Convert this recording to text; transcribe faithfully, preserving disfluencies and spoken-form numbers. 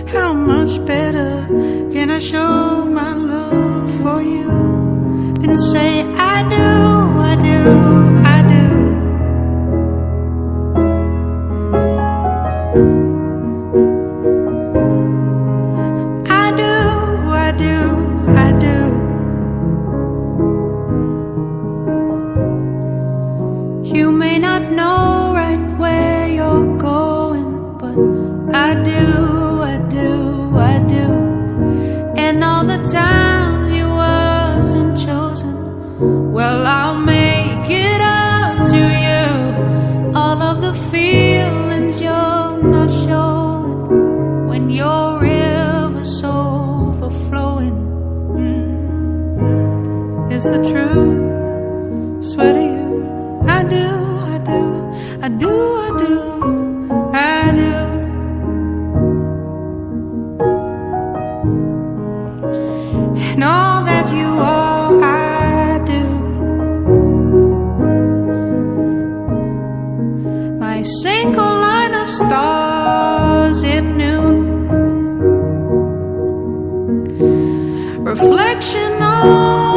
How much better can I show my love for you than say I do, I do, I do. I do, I do, I do. You may not know right where you're going, but I do, I do, I do. And all the times you wasn't chosen, well, I'll make it up to you. All of the feelings you're not showing when your river's overflowing. Mm. It's the truth, swear to you. I do, I do, I do, I do, I do. And all that you are, I do. My single line of stars in noon, reflection on